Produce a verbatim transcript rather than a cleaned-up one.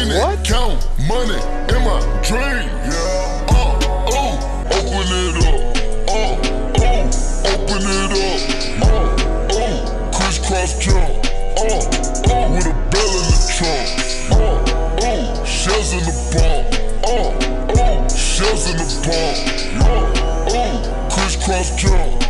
spinning, What? count money in my dream. Yeah. Uh, oh, open it up. Uh, oh, open it up. Uh, oh, crisscross jump. Uh, oh, with a bell in the trunk. Uh, oh, shells in the bump. Uh, oh, shells in the bump. Uh, oh, crisscross jump.